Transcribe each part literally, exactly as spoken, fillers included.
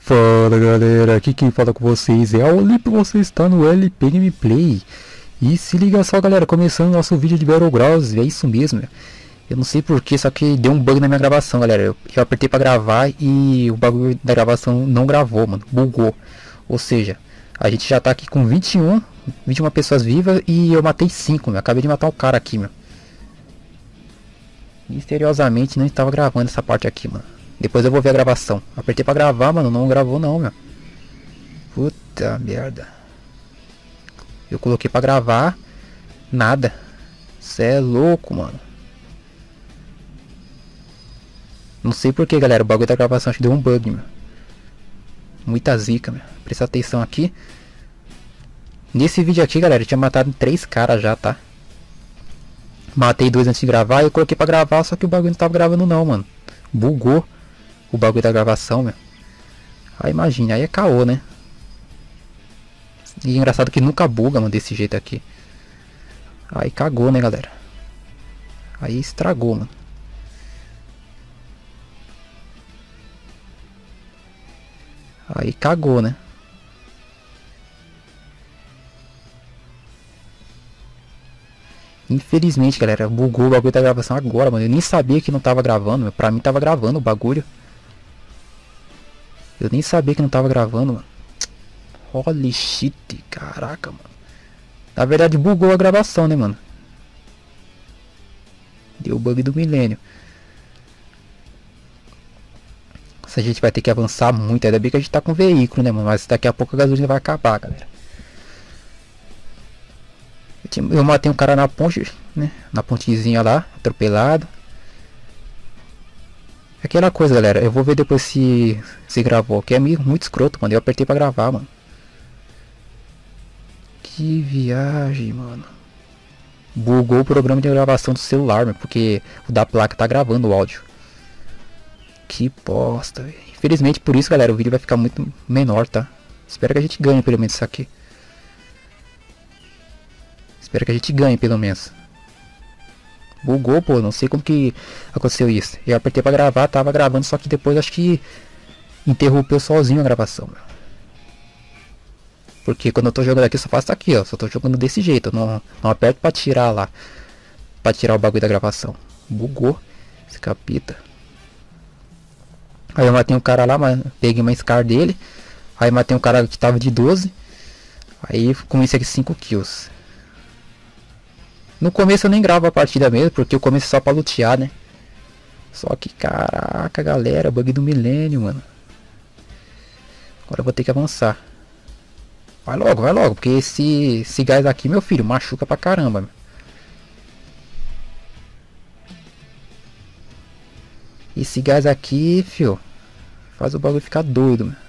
Fala galera, aqui quem fala com vocês é a Olip, você está no L P Gameplay. E se liga só galera, começando nosso vídeo de Battlegrounds, é isso mesmo. Eu não sei porquê, só que deu um bug na minha gravação galera. Eu, eu apertei pra gravar e o bagulho da gravação não gravou, mano, bugou. Ou seja, a gente já tá aqui com vinte e um, vinte e uma pessoas vivas e eu matei cinco, meu. Acabei de matar um cara aqui, meu. Misteriosamente não estava gravando essa parte aqui, mano. Depois eu vou ver a gravação. Apertei pra gravar, mano, não gravou não, meu. Puta merda. Eu coloquei pra gravar, nada. Cê é louco, mano. Não sei porquê, galera, o bagulho da gravação acho que deu um bug, meu. Muita zica, meu. Presta atenção aqui. Nesse vídeo aqui, galera, eu tinha matado três caras já, tá? Matei dois antes de gravar e eu coloquei pra gravar, só que o bagulho não tava gravando não, mano. Bugou o bagulho da gravação, meu. Aí imagina, aí é caô, né? E é engraçado que nunca buga, mano, desse jeito aqui. Aí cagou, né, galera? Aí estragou, mano. Aí cagou, né? Infelizmente, galera, bugou o bagulho da gravação agora, mano. Eu nem sabia que não tava gravando, meu. Pra mim tava gravando o bagulho. Eu nem sabia que não tava gravando, mano. Holy shit, caraca, mano. Na verdade bugou a gravação, né, mano. Deu o bug do milênio. Essa gente vai ter que avançar muito. Ainda bem que a gente tá com veículo, né, mano. Mas daqui a pouco a gasolina vai acabar, galera. Eu, tinha, eu matei um cara na ponte, né? Na pontezinha lá, atropelado. Aquela coisa, galera. Eu vou ver depois se se gravou. Que é muito escroto, mano. Eu apertei pra gravar, mano. Que viagem, mano. Bugou o programa de gravação do celular, mano. Porque o da placa tá gravando o áudio. Que bosta, véio. Infelizmente por isso, galera, o vídeo vai ficar muito menor, tá? Espero que a gente ganhe pelo menos isso aqui. Espero que a gente ganhe pelo menos. Bugou, pô, não sei como que aconteceu isso. Eu apertei pra gravar, tava gravando, só que depois acho que interrompeu sozinho a gravação, meu. Porque quando eu tô jogando aqui, só faço aqui, ó. Só tô jogando desse jeito, eu não, não aperto pra tirar lá. Pra tirar o bagulho da gravação. Bugou esse capita. Aí eu matei um cara lá, mas peguei uma scar dele. Aí matei um cara que tava de doze. Aí com isso aqui cinco kills. No começo eu nem gravo a partida mesmo, porque eu comecei só pra lutear, né? Só que caraca, galera, bug do milênio, mano. Agora eu vou ter que avançar. Vai logo, vai logo, porque esse, esse gás aqui, meu filho, machuca pra caramba, meu. Esse gás aqui, fio, faz o bagulho ficar doido, meu.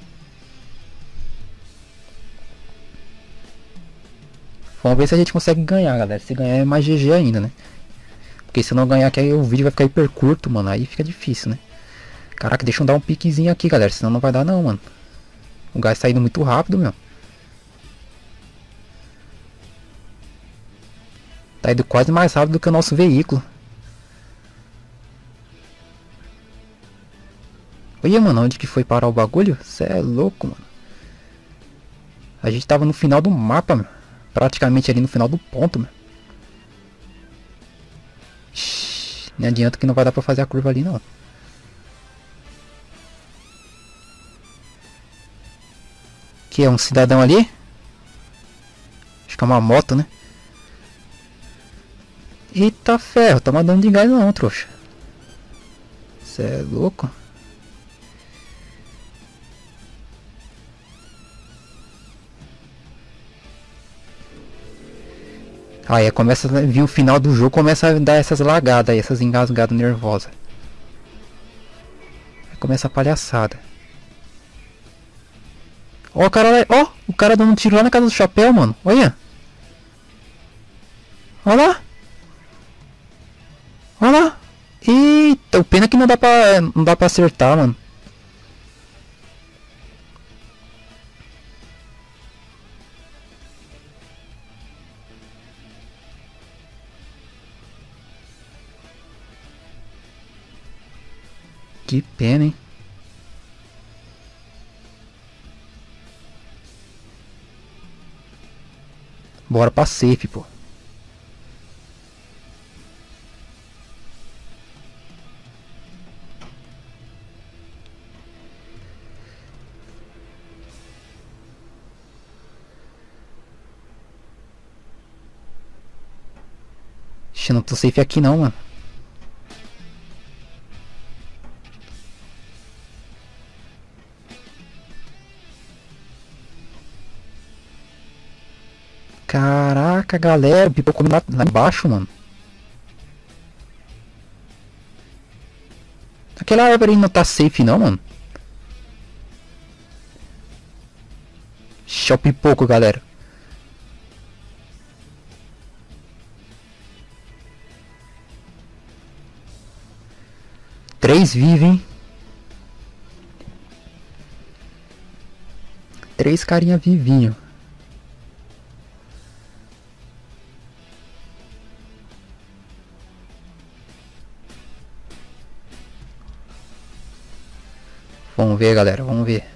Vamos ver se a gente consegue ganhar, galera. Se ganhar é mais G G ainda, né? Porque se não ganhar aqui, o vídeo vai ficar hiper curto, mano. Aí fica difícil, né? Caraca, deixa eu dar um piquezinho aqui, galera. Senão não vai dar não, mano. O gás tá indo muito rápido, meu. Tá indo quase mais rápido do que o nosso veículo. Olha, mano, onde que foi parar o bagulho? Cê é louco, mano. A gente tava no final do mapa, meu. Praticamente ali no final do ponto, meu. Shhh, não adianta que não vai dar pra fazer a curva ali, não. Que é um cidadão ali? Acho que é uma moto, né? Eita ferro, tá mandando de gás não, trouxa. Cê é louco. Aí começa a vir o final do jogo, começa a dar essas lagadas aí, essas engasgadas nervosas. Aí começa a palhaçada. Ó o cara lá, ó, o cara dando um tiro lá na casa do chapéu, mano. Olha. Olha lá. Olha lá. Eita, o pena que não dá pra, não dá pra acertar, mano. Que pena, hein? Bora pra safe, pô. Ixi, não tô safe aqui não, mano. Caraca, galera, o pipocou lá, lá embaixo, mano. Aquela árvore não tá safe não, mano. Ixi, é o pipoco, galera. Três vivos, hein? Três carinha vivinho. Vamos ver, galera, vamos ver.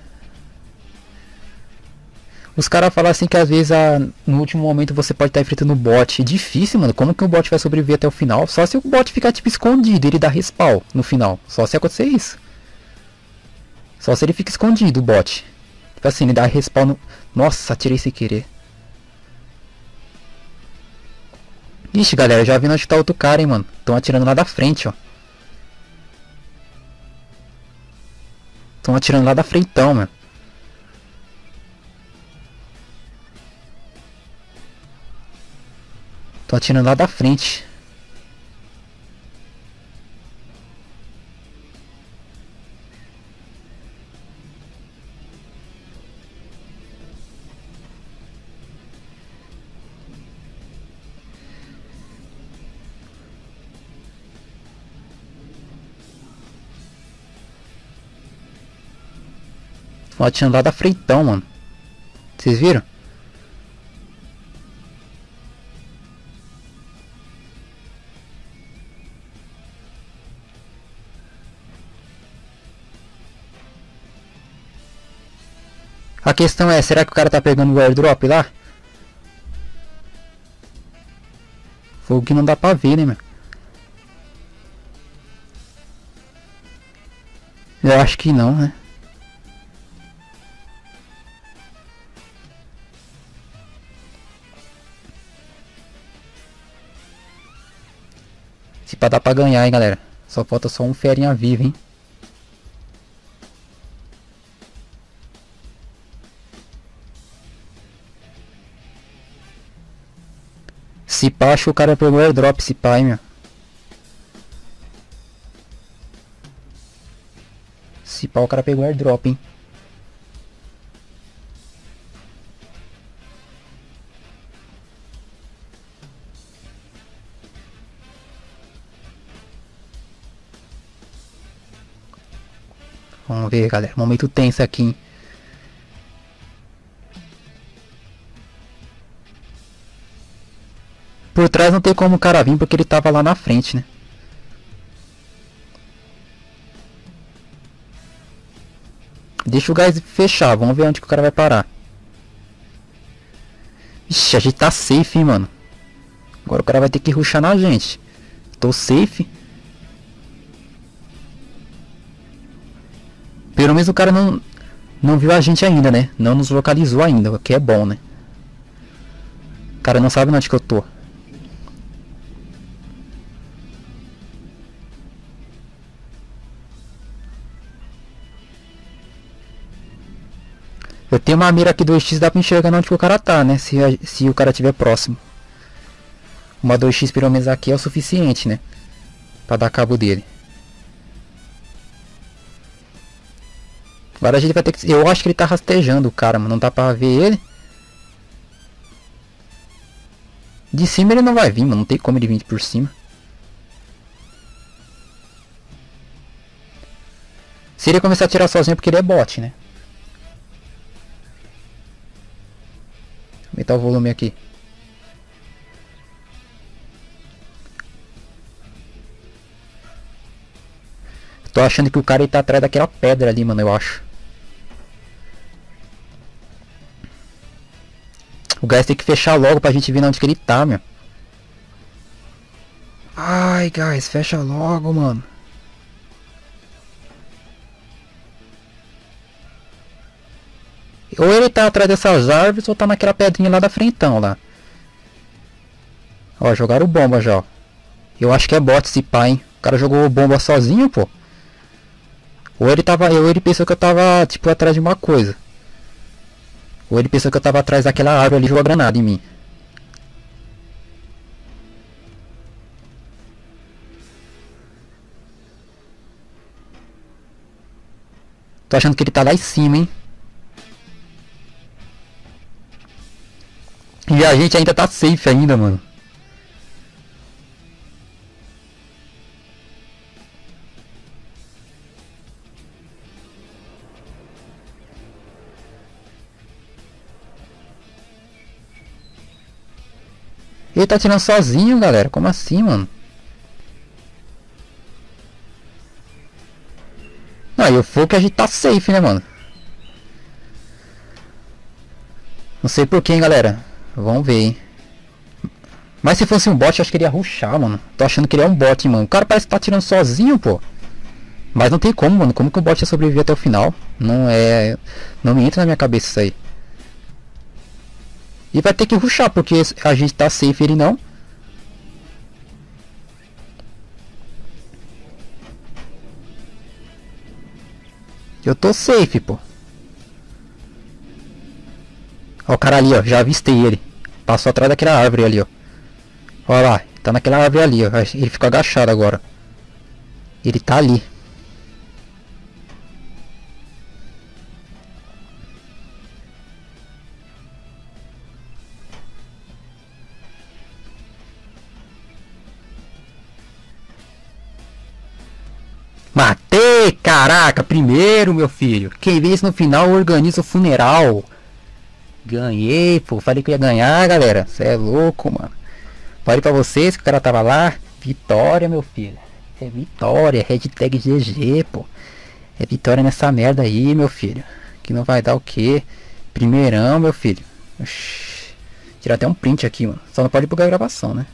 Os caras falam assim que às vezes a, no último momento você pode estar enfrentando o bot. É difícil, mano. Como que o bot vai sobreviver até o final? Só se o bot ficar tipo escondido, ele dá respawn no final. Só se acontecer isso. Só se ele fica escondido, o bot. Tipo assim, ele dá respawn no... Nossa, atirei sem querer. Ixi, galera, já vi onde tá outro cara, hein, mano. Estão atirando lá da frente, ó. Estão atirando lá da frentão, mano. Estão atirando lá da frente. Estão atirando lá da frentão, mano. Vocês viram? A questão é, será que o cara tá pegando o airdrop lá? Fogo que não dá pra ver, né, meu? Eu acho que não, né? Se pá dá pra ganhar, hein, galera. Só falta só um ferinha vivo, hein. Se pá, acho que o cara pegou airdrop, se pá, hein, meu. Se pá, o cara pegou airdrop, hein. Vamos ver, galera. Momento tenso aqui, hein. Por trás não tem como o cara vir porque ele tava lá na frente, né? Deixa o gás fechar. Vamos ver onde que o cara vai parar. Ixi, a gente tá safe, hein, mano. Agora o cara vai ter que rushar na gente. Tô safe. Pelo menos o cara não, não viu a gente ainda, né? Não nos localizou ainda, o que é bom, né? O cara não sabe onde que eu tô. Eu tenho uma mira aqui do dois x, dá pra enxergar onde que o cara tá, né? Se, se o cara estiver próximo. Uma dois x pelo menos aqui é o suficiente, né? Pra dar cabo dele. Agora a gente vai ter que... Eu acho que ele tá rastejando o cara, mano. Não dá pra ver ele. De cima ele não vai vir, mano. Não tem como ele vir por cima. Se ele começar a atirar sozinho é porque ele é bot, né? Aumentar o volume aqui. Tô achando que o cara ele tá atrás daquela pedra ali, mano, eu acho. O gás tem que fechar logo pra gente ver onde que ele tá, meu. Ai, guys, fecha logo, mano. Ou ele tá atrás dessas árvores ou tá naquela pedrinha lá da frentão lá. Ó, jogaram bomba já, ó. Eu acho que é bot esse pai, hein. O cara jogou bomba sozinho, pô. Ou ele tava, ou ele pensou que eu tava, tipo, atrás de uma coisa. Ou ele pensou que eu tava atrás daquela árvore ali e jogou a granada em mim. Tô achando que ele tá lá em cima, hein. E a gente ainda tá safe ainda, mano. Ele tá tirando sozinho, galera. Como assim, mano? Não, e o fogo que a gente tá safe, né, mano? Não sei porquê, hein, galera. Vamos ver, hein. Mas se fosse um bot, eu acho que ele ia rushar, mano. Tô achando que ele é um bot, mano. O cara parece que tá tirando sozinho, pô. Mas não tem como, mano. Como que o bot ia sobreviver até o final? Não é... Não me entra na minha cabeça isso aí. E vai ter que rushar, porque a gente tá safe, ele não. Eu tô safe, pô. Ó o cara ali, ó. Já avistei ele. Passou atrás daquela árvore ali, ó. Olha lá. Tá naquela árvore ali, ó. Ele ficou agachado agora. Ele tá ali. Matei, caraca, primeiro, meu filho. Quem vence no final organiza o funeral. Ganhei, pô. Falei que eu ia ganhar, galera. Cê é louco, mano. Falei pra vocês que o cara tava lá. Vitória, meu filho. É vitória. Hashtag G G, pô. É vitória nessa merda aí, meu filho. Que não vai dar o quê? Primeirão, meu filho. Oxi. Tirar até um print aqui, mano. Só não pode bugar a gravação, né?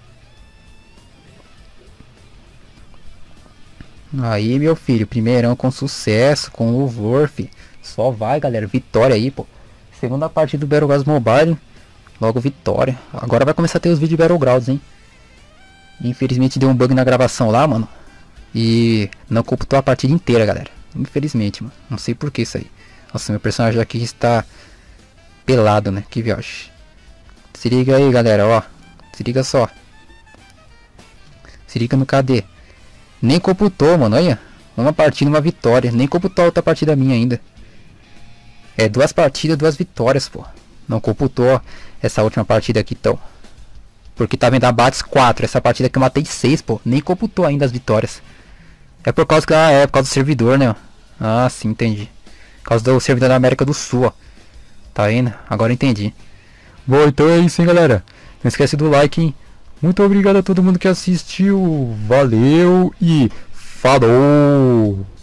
Aí, meu filho, primeirão com sucesso, com louvor, fi. Só vai, galera, vitória aí, pô. Segunda partida do Battlegrounds Mobile. Logo vitória. Agora vai começar a ter os vídeos de Battlegrounds, hein. Infelizmente deu um bug na gravação lá, mano. E não computou a partida inteira, galera. Infelizmente, mano. Não sei por que isso aí. Nossa, meu personagem aqui está pelado, né. Que viagem. Se liga aí, galera, ó. Se liga só. Se liga no K D. Nem computou, mano, olha. Uma partida, uma vitória. Nem computou a outra partida minha ainda. É, duas partidas, duas vitórias, pô. Não computou essa última partida aqui, então. Porque tá vendo abates quatro. Essa partida aqui eu matei seis, pô. Nem computou ainda as vitórias. É por causa que... Ah, é por causa do servidor, né? Ah, sim, entendi. Por causa do servidor da América do Sul, ó. Tá vendo? Agora entendi. Bom, então é isso, hein, galera. Não esquece do like, hein. Muito obrigado a todo mundo que assistiu. Valeu e falou!